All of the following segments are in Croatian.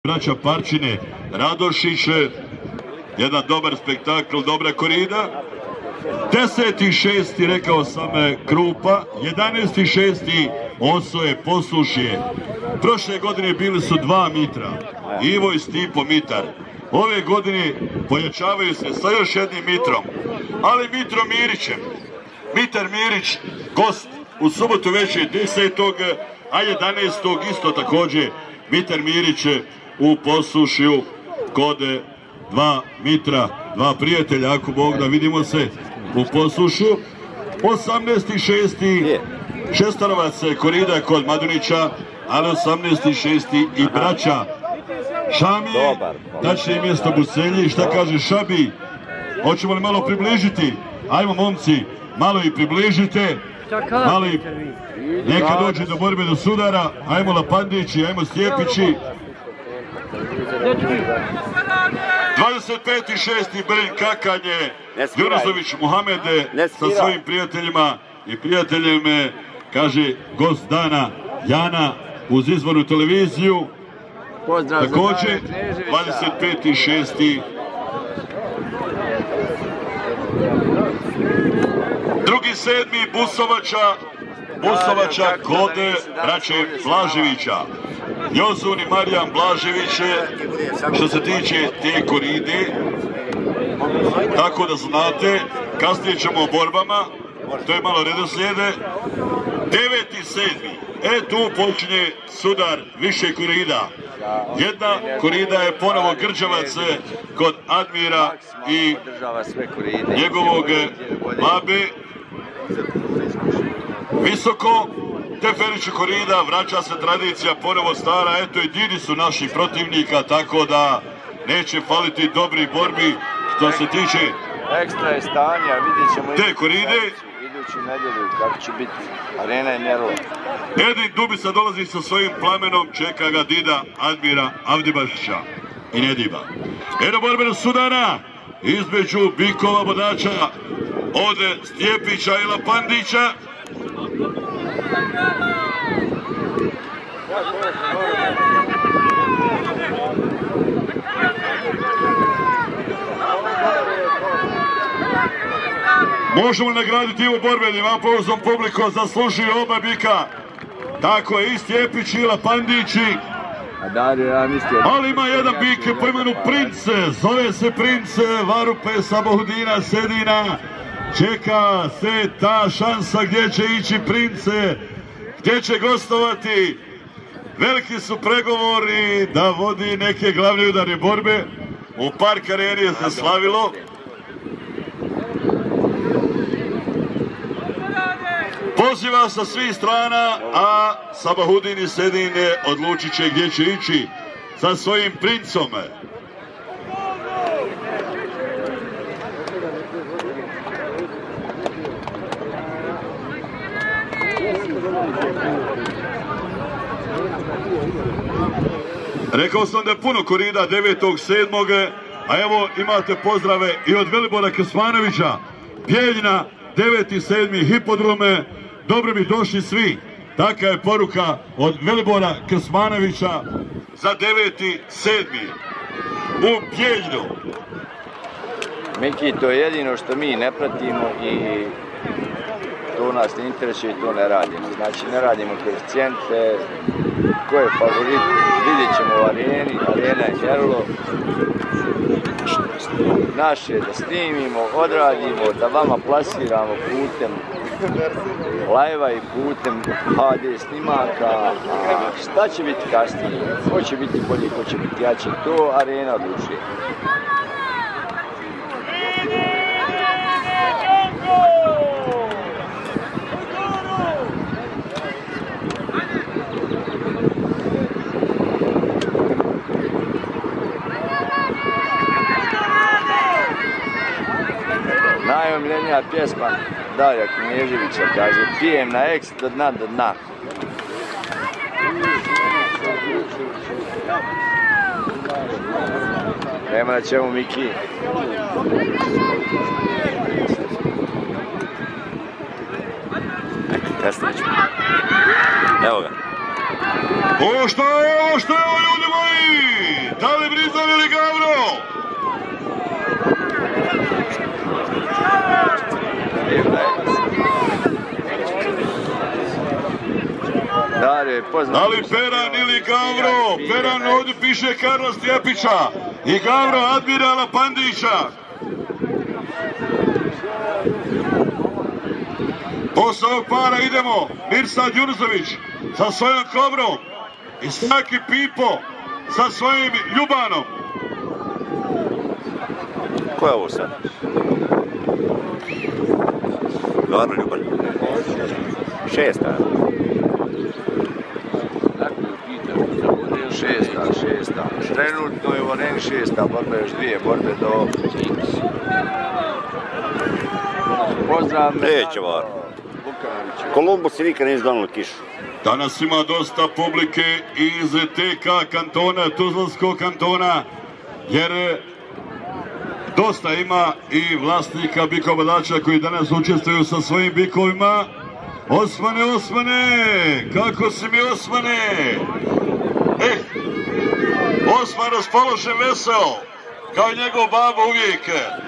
Braća Parčine, Radošić, jedan dobar spektakl, dobra korida. 10.6. rekao sam Krupa, 11.6. Osoje, Poslušje. Prošle godine bili su 2 mitra, Ivo i Stipo mitar. Ove godine pojačavaju se sa još jednim mitrom, ali mitrom Mirićem. Mitar Mirić, gost u subotu večer 10. a 11. isto također Mitar Mirić u Poslušju kod 2 mitra, 2 prijatelja, ako Bog da, vidimo se u Poslušju. 18.6. Šestanovac korida kod Madunića, ali 18.6. i braća Šamije, tačnije mjesto Buselji. Šta kaže Šabi? Hoćemo li malo približiti? Ajmo momci, malo i približite, malo i neka dođe do borbe, do sudara. Ajmo Lapandići, ajmo Stjepići. 25.6. Brnj Kakanje, Đurazović Muhamede sa svojim prijateljima i prijateljem, kaže gost dana Jana uz izvornu televiziju. Također 25.6. Drugi 7. Busovača kod braće Blaževića. Jozun i Marijan Blažević što se tiče te koride, tako da znate, kasnije ćemo o borbama, to je malo redoslijede. 9.7. Tu počinje sudar više korida. Jedna korida je ponovo Grđavac kod Admira i njegovog babe. Visoko Teferiću korida, vraća se tradicija ponovo stara, eto i Dini su naši protivnika, tako da neće faliti dobrih borbi što se tiče ekstra je stanja, vidjet ćemo te koride. Iduću nedjelju kako će biti, arena je mjerila. Edin Dubica dolazi sa svojim plamenom, čeka ga Dida Admira Avdibašića i Nediba. Eno borbena sudara između bikova bodača od Stjepića i Lapandića. Možemo li nagraditi ovu borbenim aplauzom publiku, zaslužuju oba bika. Tako je i Stjepić i Lapandići. Ali ima jedan bik po imenu Prince, zove se Prince Varupe Sabohudina Sedina. Čeka se ta šansa gdje će ići Prince, gdje će gostovati. Veliki su pregovori da vodi neke glavne udarne borbe. U Park areni se slavilo. Poziva sa svih strana, a Sabahudin i Sedin odlučit će gdje će ići sa svojim Princom. Rekao sam da je puno korida 9.7. a evo imate pozdrave i od Velibora Krsmanovića, Bijeljina, 9.7. hipodrome, dobro mi došli svi. Taka je poruka od Velibora Krsmanovića za 9.7. u Bijeljinu. Miki, to je jedino što mi ne pratimo i to nas ne interesuje i to ne radimo. Znači ne radimo koeficijente, ko je favorit, vidjet ćemo u areni, arena je mjerilo. Naše je da snimimo, odradimo, da vama plasiramo putem live-a i putem HD snimaka. A šta će biti kasnije? Ko će biti bolji, ko će biti jači, to arena odlučuje. Najomiljenija pjesma Darija Knježevića, kaže, pijem na eks do dna do dna. Nema na čemu, Miki. Kasnije ćemo. Evo ga. Ovo što je, ljudi moji! Partizan ili Gavro? Da li Peran ili Gavro? Peran ovdje piše Karla Stjepića i Gavro admirala Pandića. Posle ovog para idemo Mirsad Junuzović sa svojom Kobrom i Staki Pipo sa svojim Ljubanom. Ko je ovo sad? Stvarno Ljuban. 6. Šesta. Trenutno je u areni 6. borba, još 2 borbe do... Pozdrav me... Neće var. Kolumbus i nikad nije donalo kišu. Danas ima dosta publike iz TK kantona, Tuzlanskog kantona, jer dosta ima i vlasnika bikovodača koji danas učestvuju sa svojim bikovima. Osmane, kako si mi Osmane? Osman raspoložen, veseo, kao njegov babo uvijek.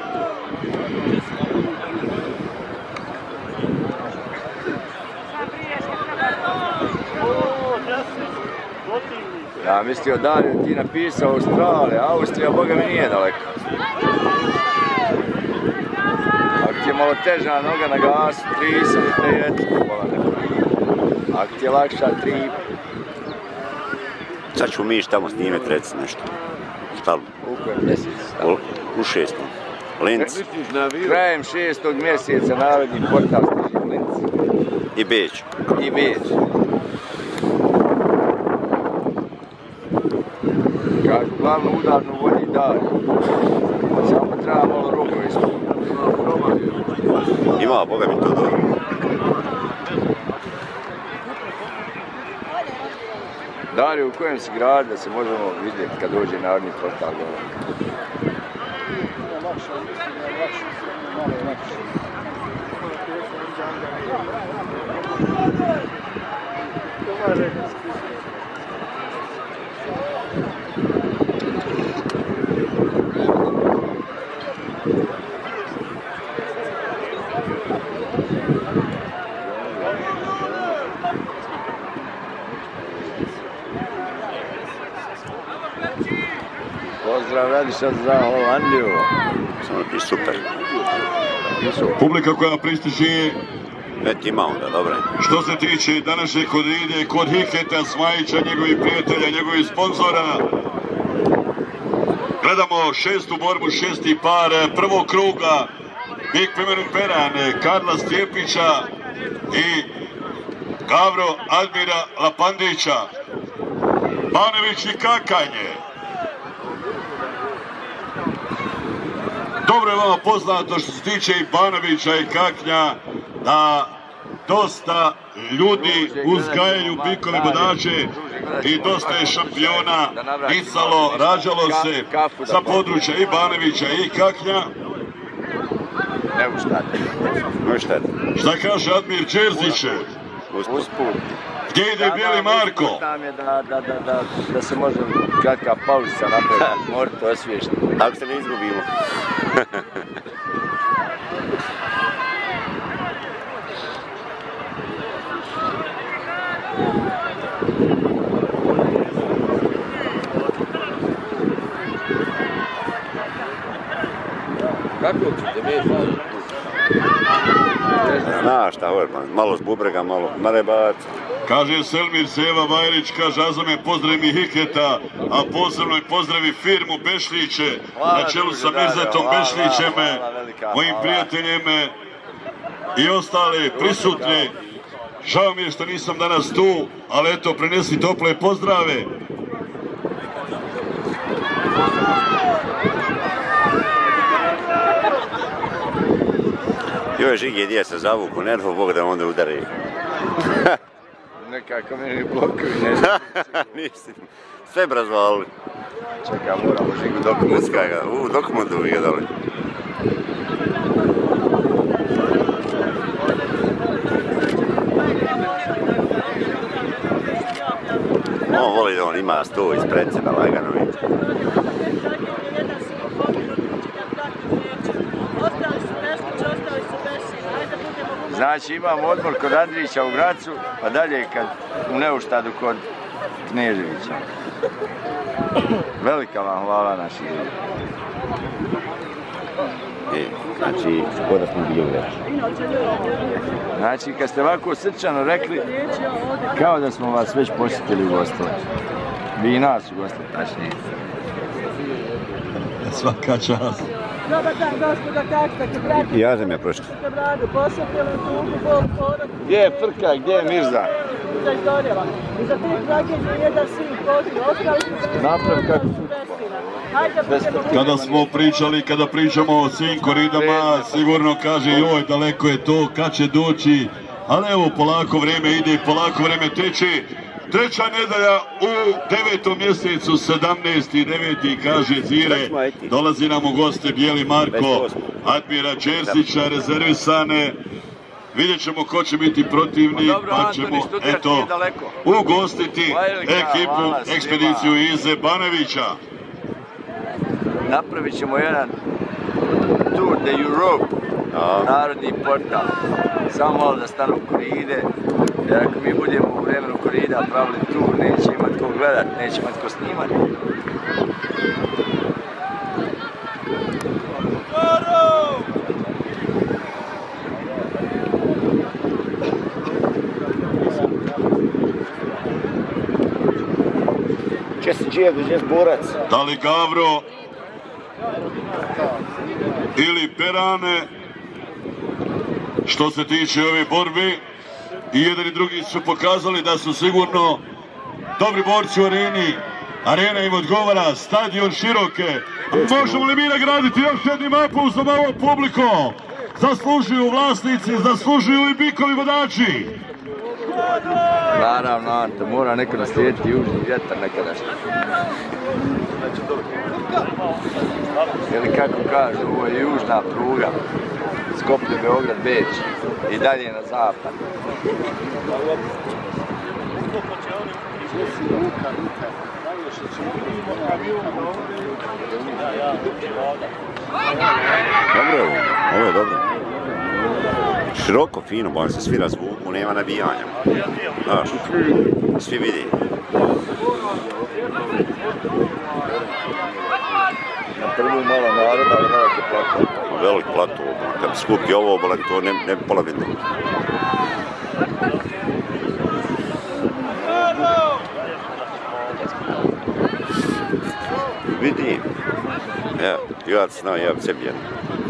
Ja mislio Dario ti napisao Australija, Austrija boga mi nije daleko. Ako ti je malo teža noga na gasu, 30 i eto, pola ne pravi. Ako ti je lakša 3. Sad ću mi tamo snimet, reci nešto. Šta? U kojem mjesecu? U 6. Linz. Krajem 6. mjeseca narodni portal stiže u Linz. I Beč. I Beč. Kažu, glavno udarno vodi Dario. Samo treba malo rukove ispuniti. Ima, boga mi to dobro. Dario, u kojem si grad da se možemo vidjeti kad dođe narodni portal gore? Pozdrav, radiš sad za Holandiju. Samo ti super. Publika koja pristiže, Već ima onda, dobro. što se tiče današnje koride kod Hiketa, Smajića, njegovih prijatelja, njegovih sponzora. Gledamo 6. borbu, 6. par prvog kruga. Bik Pemeru Peran, Karla Stjepića i Gavro Admira Lapandića. Banović i Kakanje. Dobro je vama poznato što se tiče i Banovića i Kaknja da dosta ljudi uzgajaju bikove bodače i dosta je šampiona nicalo, rađalo se sa područja i Banovića i Kaknja. Evo šta. Šta kaže Admir Čerzić? Usput. Gdje ide Bijeli Marko? Tam je da se može kratka pauzica napraviti, morate osvježiti. Ako se ne izgubimo. Kako ćete vidjeti? Znaš šta, malo s bubrega, malo narebac. Kaže Selmir Seva Bajrić, kaže Azame pozdravi mi Hiketa, a posebno i pozdravi firmu Bešliće, na čelu sa Mirzatom Bešlićem, mojim prijateljem i ostale prisutne. Žao mi je što nisam danas tu, ali eto, prenesi tople pozdrave. Joj, Žigi, gdje se zavuku nervu, Bog da onda udari. Nekako meni blokovi, ne znam. Nisi, sve brazvali. Čekaj, moramo Žigu dokumentu. Uskaj ga, dokumentu bi ga dali. On voli da on ima sto ispred sebe, lagano vidi. Znači imamo odmor kod Andrića u Gracu, pa dalje u Neuštadu kod Kneževića. Velika vam hvala naši ljudi. Znači, koda smo bili već. Znači, kad ste ovako srčano rekli, kao da smo vas već posjetili u gostove. Vi i nas u gostove, tačnije. Svaka čast. Dobar dan, gospoda, kako ste pratili? Ja sam je prošli. Posjetili tugu, bol, porak. Gdje je Frka, gdje je Mirza? Mirza izgorjela. I za 5 tragedije jedan sin poziv. Ostali su Napravi kako su. Kada smo pričali, kada pričamo o svim koridama, sigurno kaže joj, daleko je to, kad će doći, ali evo, polako vrijeme ide, polako vrijeme teče. Treća nedelja u 9. mjesecu, 17.9. kaže Zire, dolazi nam u goste Bijeli Marko, Admira Đerzića, rezervisane. Vidjet ćemo ko će biti protivnik, pa ćemo, eto, ugostiti ekipu, ekspediciju Ize Banevića. Napravit ćemo jedan Tour de Europe, narodni portal. Samo malo da stanu koride, jer ako mi budemo u vremenu korida pravili tur, neće imat ko gledat, neće imat ko snimat. Gdje borac? Da li Gavro ili Perane, što se tiče ove borbe, i jedan i drugi su pokazali da su sigurno dobri borci u areni. Arena im odgovara, stadion široke. Možemo li mi nagraditi još jednim aplauzom ovom publiku? Zaslužuju vlasnici, zaslužuju i bikovi vodači. Naravno, Ante, mora neko naslijediti južni vjetar nekadašnji. Ili kako kažu, ovo je južna pruga, Skoplje, Beograd, Beč i dalje na zapad. Dobro je ovo je dobro. Široko, fino, bojim se svi razvuku, nema nabijanja. Znaš, svi vidi. Na prvu malo naroda, ali malo te platu. Velik platu, kad bi skupi ovo obala, to ne bi pola vidio. Vidim. Evo, ja ti znao, ja bi sebi jedno.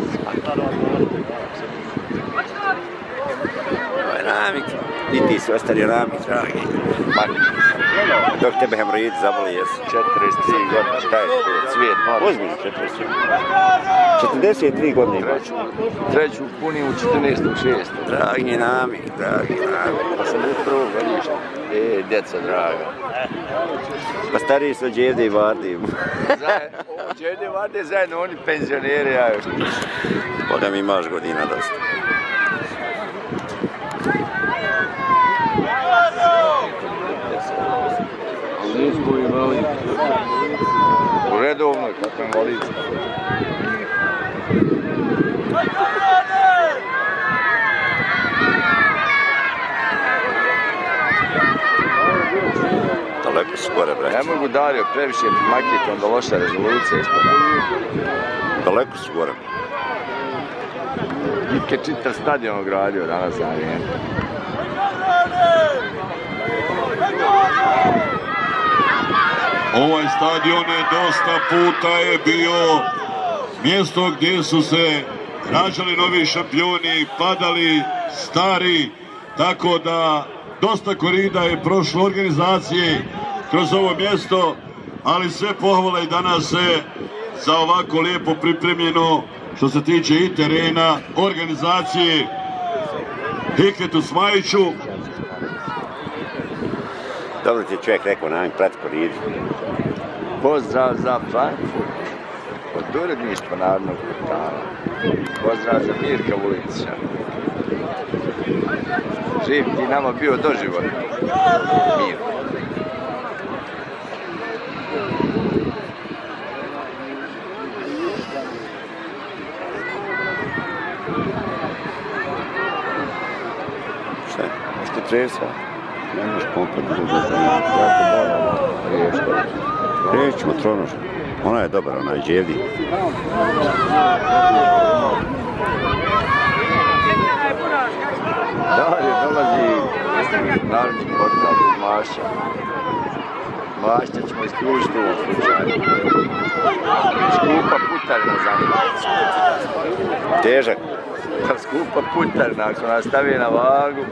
Ovo je Ramik. I ti si ostali Ramik, dragi. Dok tebe hemoroidi zaboli, jesu. 43 godine, šta je to? Cvijet, mora. Ozbiljno 43. 43 godine ima. Treću punim u 14.6. Dragi Ramik, dragi Ramik. Pa sam u prvog godišta. Djeca draga. Pa stariji su od Đevde i Varde. Đevde i Varde zajedno, oni penzioneri, ja još nisu. Boga mi imaš godina dosta. U redovnoj, kako invalica. Daleko su gore, brać. Ne mogu Dario previše makiti, onda loša rezolucija ispada. Daleko su gore. Gitke čitav stadion ogradio danas za vrijeme. Ovaj stadion je dosta puta je bio mjesto gdje su se rađali novi šampioni, padali stari, tako da dosta korida je prošlo organizacije kroz ovo mjesto, ali sve pohvale i danas se za ovako lijepo pripremljeno što se tiče i terena, organizacije Hiketu Smajiću. Dobro ti je čovjek rekao, nam prati koridu. Pozdrav za Frankfurt od uredništva Narodnog portala. Pozdrav za Mirka Vulića. Živ ti nama bio doživotno. Mir. stresa. Ne možeš komplet uzeti. Riješćemo tronož. Ona je dobra, ona je dževdi. Dalje dolazi narodni portal iz Mašća. Mašća ćemo isključiti u ovom slučaju. Skupa putarina za njim. Težak. Skupa putarina, ako nas stavi na vagu.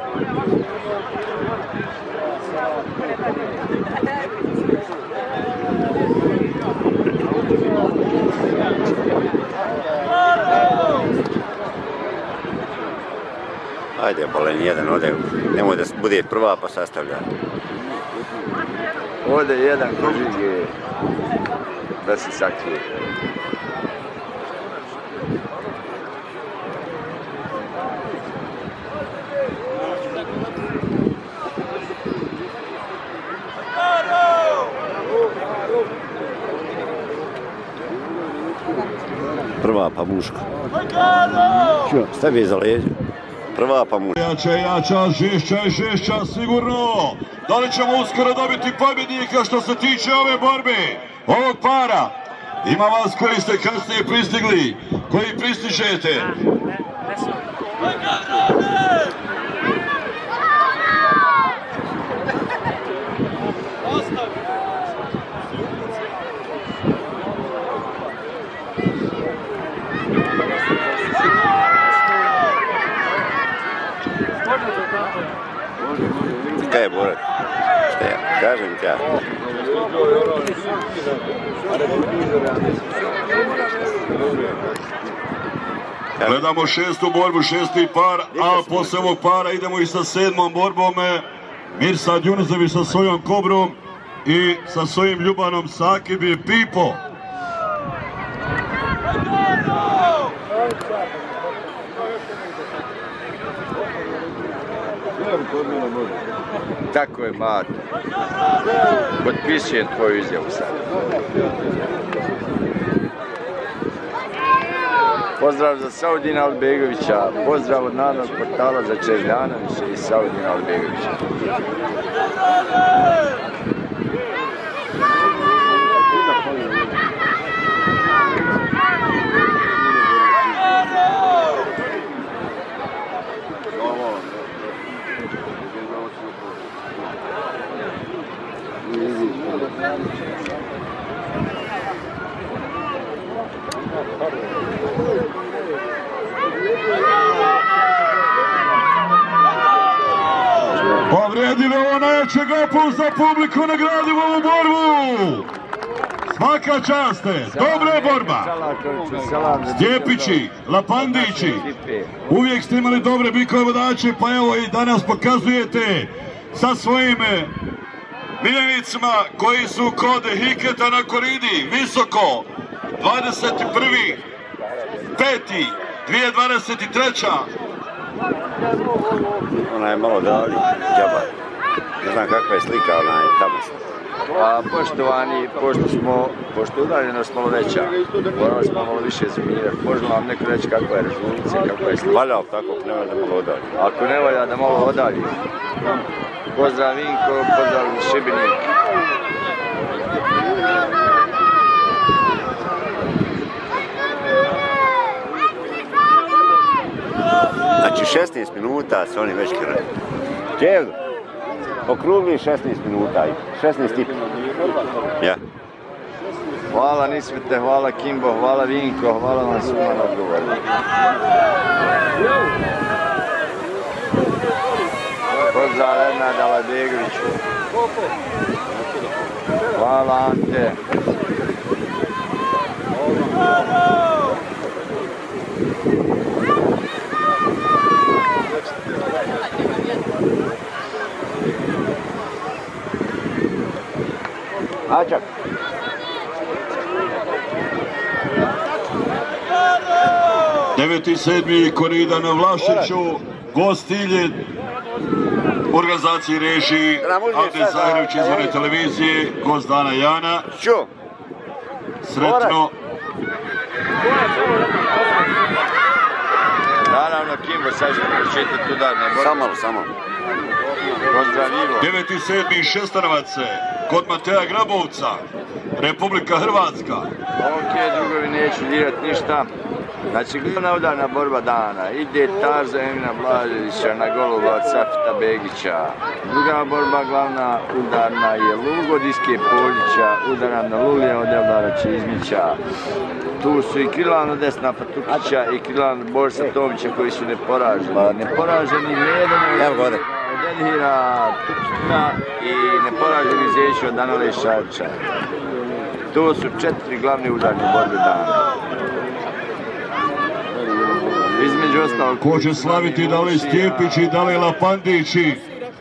Ajde, bolen jedan, ode, nemoj da bude prva pa sastavlja. Ode jedan kožige da se sakrije. Prva pa muška. Čo, stavi je za leđa. Prva pa muška. Jača, žešća, sigurno. Da li ćemo uskoro dobiti pobjednika što se tiče ove borbe, ovog para? Ima vas koji ste kasnije pristigli, koji pristižete. Kaj je borac? Šta ja? Kažem ti ja. Gledamo šestu borbu, šesti par, a posle ovog para idemo i sa sedmom borbom. Mirsad Junuzović sa svojom Kobrom i sa svojim Ljubanom Sakib i Pipo. Tako je, Mato. Potpisujem tvoju izjavu sad. Pozdrav za Saudina Albegovića, pozdrav od narodnog portala za Čežljanovića i Saudina Albegovića. Povrijedili ovo najjačeg za publiku, nagradimo ovu borbu. Svaka čast, dobra je borba. Stjepići, Lapandići, uvijek ste imali dobre bikove vodače, pa evo i danas pokazujete sa svojim miljenicima koji su kod Hiketa na koridi, visoko, 21.5.2023. Ona je malo dali, džabar. Ne znam kakva je slika, ona je tamo. Pa, poštovani, pošto udaljenost malo veća, morali smo malo više zoomirati. Možemo vam neko reći kakva je rezolucija, kakva je slika. Valja, tako, ne valja da malo odalji. Ako ne valja da malo odalji. Pozdrav Vinko, pozdrav Šibenik. Znači 16 minuta se oni već kraju. Dževdo, okrugli 16 minuta, 16 tipa. Ja. Hvala Nisvete, hvala Kimbo, hvala Vinko, hvala vam svima na odgovoru. Pozdrav Ernad Albegoviću. Hvala Ante. Ačak. Deveti sedmi korida na Vlašiću, gostilje organizaciji reši Ante Zagrebić izvorne televizije, gost dana Jana. Sretno. Naravno Kimbo, sad ćemo pročitati udarne borbe. Samo. Pozdravivo. 9.7. Šestanovace, kod Mateja Grabovca, Republika Hrvatska. Ok, drugovi, neću dirat ništa. Znači, glavna udarna borba dana. Ide Tarza Emina Blaževića na golovu od Safeta Begića. Druga borba glavna udarna je Lugo Diske Poljića, udaran na Lulija od Eldara Čizmića. Tu su i Krilan Desna Patukića i Krilan Borisa Tomića koji su neporaženi. Neporaženi Medan od Edhira Tukića i neporaženi Zeću od Anale Šarča. To su 4 glavne udarne borbe dana. Između ostalog... Ko će slaviti, da li Stjepići, da li Lapandići?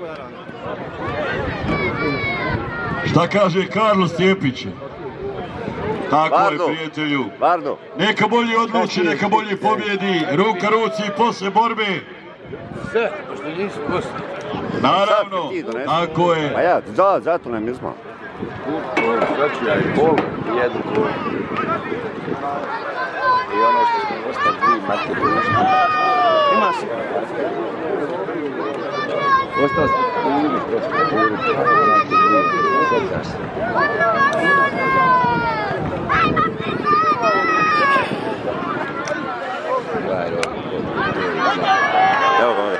Šta kaže Karlo Stjepić? Tako je, prijatelju. Neka bolji odluči, neka bolji pobjedi. Ruka ruci posle borbe. Sve, pošto nisu posle. Naravno, tako je. Pa ja, zato nam izmao. Znači ja i bol, jednu koru. I ono što smo ostali dvije matke dužne. Ima se. Ostao smo kuri, prosto kuri. Sjećaš se. Evo ga ovdje.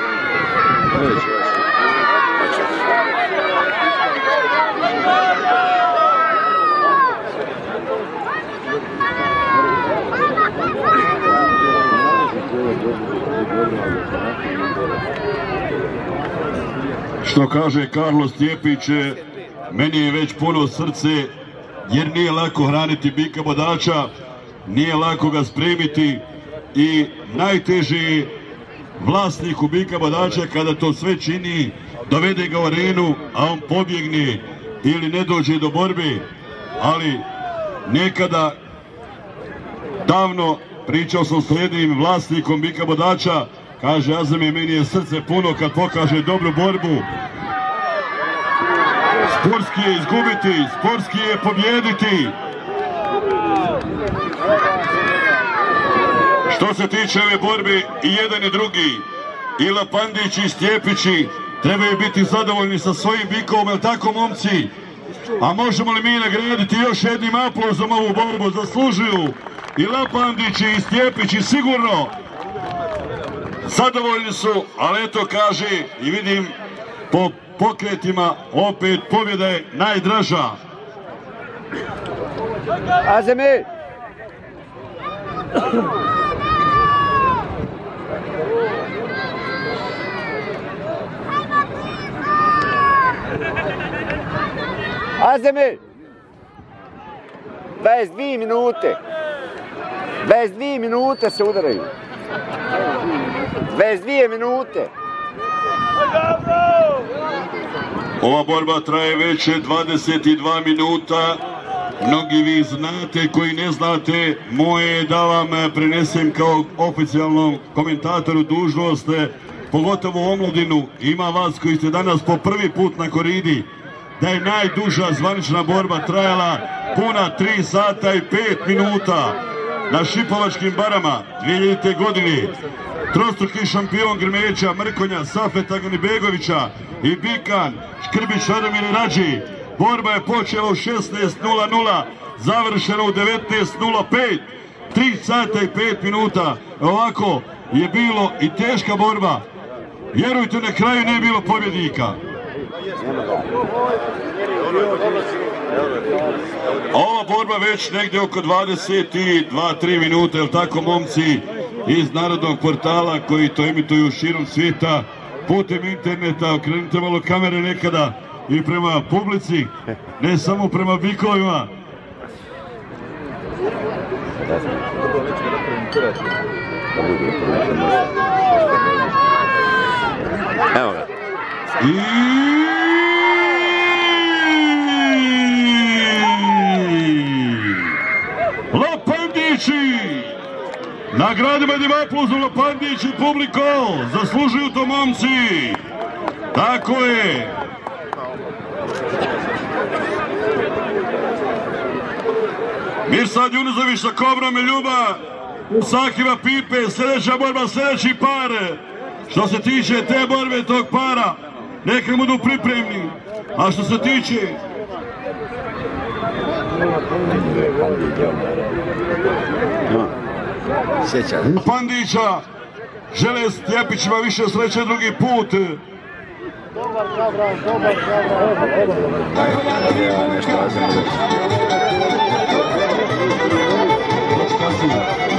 Što kaže Karlo Stjepić, meni je već puno srce, jer nije lako hraniti bika bodača, nije lako ga spremiti i najteže je vlasniku bika bodača kada to sve čini, dovede ga u arenu, a on pobjegne ili ne dođe do borbe. Ali nekada, davno, pričao sam s jednim vlasnikom bika bodača, kaže, Azame, meni je srce puno kad pokaže dobru borbu. Sportski je izgubiti, sportski je pobjediti. Što se tiče ove borbe, i jedan i drugi, i Lapandići i Stjepići, trebaju biti zadovoljni sa svojim bikom, jel tako, momci? A možemo li mi nagraditi još jednim aplauzom ovu borbu? Zaslužuju i Lapandići i Stjepići sigurno. Zadovoljni su, ali eto, kaže, i vidim po pokretima, opet pobjeda je najdraža. Azemi! Azemi! 22 minute. 22 minute se udaraju. 22 minute. Ova borba traje već 22 minuta. Mnogi vi znate, koji ne znate, moje je da vam prenesem kao oficijalnom komentatoru dužnost, pogotovo u omladinu. Ima vas koji ste danas po prvi put na koridi, da je najduža zvanična borba trajala puna 3 sata i 5 minuta na Šipovačkim barama 2000. godine. Trostruki šampion Grmeća, Mrkonja, Safeta Ganibegovića i Bikan Škrbić Radomir Rađi. Borba je počela u 16:00, završena u 19:05, 3 sata i 5 minuta. Ovako je bilo i teška borba. Vjerujte, na kraju nije bilo pobjednika. Ova borba već negdje oko 22-3 minuta, jel tako, momci iz Narodnog portala koji to emituju širom svijeta putem interneta. Okrenite malo kamere nekada i prema publici, ne samo prema bikovima. Evo ga. Lapandići! Nagradimo jednim aplauzom Lapandići, publiko! Zaslužuju to, momci! Tako je! Mirsad Junuzović sa Kobrom i Ljuba Sahiva Pipe, sljedeća borba, sljedeći par. Što se tiče te borbe, tog para, neka budu pripremni. A što se tiče Pandića, žele Stjepićima više sreće drugi put. Nešto